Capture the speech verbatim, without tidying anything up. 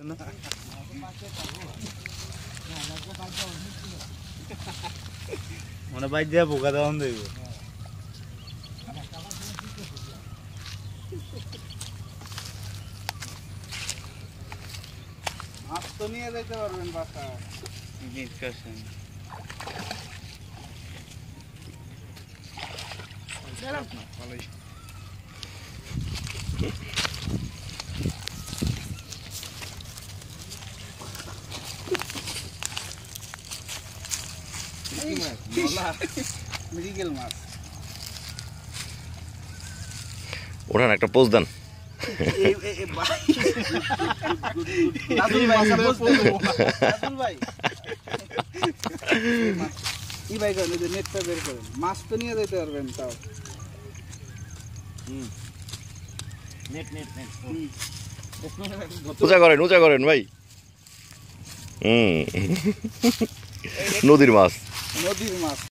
মানে বাইর দিয়ে বোকা দেওয়ান দেব মাছ তো নিয়ে যেতে পারবেন বাসা মৃগেল মাছ ওঠান একটা পোজ দেন নেটটা বের করেন মাছ তো নিয়ে যেতে পারবেন তাও উঁচা করেন উঁচা করেন ভাই হুম নদীর মাছ নদীর মাছ